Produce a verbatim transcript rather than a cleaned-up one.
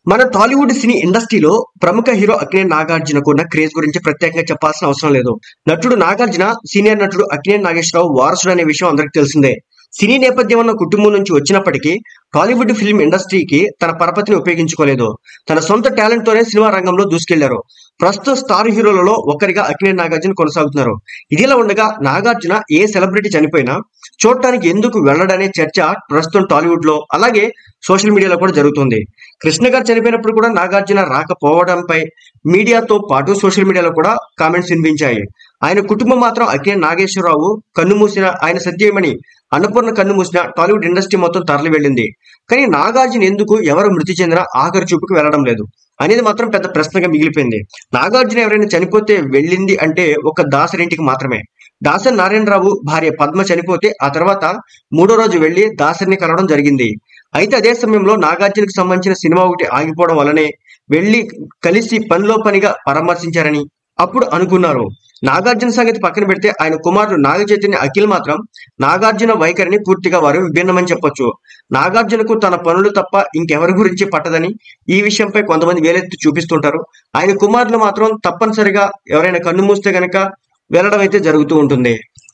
మన టాలీవుడ్ సినీ ఇండస్ట్రీలో ప్రముఖ హీరో అక్కినేని నాగార్జునకు ఉన్న క్రేజ్ గురించి ప్రత్యేకంగా చెప్పాల్సిన అవసరం లేదు. నటుడు నాగార్జున సీనియర్ నటుడు అక్కినేని నాగేశ్వరరావు వారసుడు అనే విషయం అందరికీ తెలిసిందే. సినీ నేపథ్యం ఉన్న కుటుంబం నుంచి వచ్చినప్పటికీ టాలీవుడ్ ఫిల్మ్ ఇండస్ట్రీకి తన పరపతిని ఉపయోగించుకోలేదు. తన సొంత టాలెంట్ తోనే సినిమా రంగంలో దూసుకెళ్లారు. ప్రస్తుతం స్టార్ హీరోలలో ఒక్కరిగా అక్కినేని నాగార్జున కొనసాగుతున్నారు. ఇదిలా ఉండగా నాగార్జున ఏ సెలబ్రిటీ చనిపోయినా చూడటానికి ఎందుకు వెళ్లడనే చర్చ ప్రస్తుతం టాలీవుడ్ లో అలాగే సోషల్ మీడియాలో కూడా జరుగుతుంది. కృష్ణ గారు చనిపోయినప్పుడు కూడా నాగార్జున రాకపోవడంపై మీడియాతో పాటు సోషల్ మీడియాలో కూడా కామెంట్స్ వినిపించాయి. ఆయన కుటుంబం మాత్రం అక్కినేని నాగేశ్వరరావు కన్ను మూసిన ఆయన సత్యమణి అన్నపూర్ణ కన్ను మూసిన టాలీవుడ్ ఇండస్ట్రీ మొత్తం తరలి వెళ్ళింది. కానీ నాగార్జున ఎందుకు ఎవరు మృతి చెందిన ఆఖరి చూపుకు వెళ్లడం లేదు అనేది మాత్రం పెద్ద ప్రశ్నగా మిగిలిపోయింది. నాగార్జున ఎవరైనా చనిపోతే వెళ్ళింది అంటే ఒక దాసరింటికి మాత్రమే. దాసరి నారాయణరావు భార్య పద్మ చనిపోతే ఆ తర్వాత మూడో రోజు వెళ్లి దాసరిని కలవడం జరిగింది. అయితే అదే సమయంలో నాగార్జునకు సంబంధించిన సినిమా ఒకటి ఆగిపోవడం వల్లనే వెళ్లి కలిసి పనిలో పనిగా పరామర్శించారని అప్పుడు అనుకున్నారు. నాగార్జున సంగతి పక్కన పెడితే ఆయన కుమారుడు నాగ చైతన్య అఖిల్ మాత్రం నాగార్జున వైఖరిని పూర్తిగా వారు విభిన్నమని చెప్పొచ్చు. నాగార్జునకు తన పనులు తప్ప ఇంకెవరి గురించి పట్టదని ఈ విషయంపై కొంతమంది వేలెత్తి చూపిస్తుంటారు. ఆయన కుమారులు మాత్రం తప్పనిసరిగా ఎవరైనా కన్ను మూస్తే గనక వెళ్ళడం అయితే జరుగుతూ ఉంటుంది.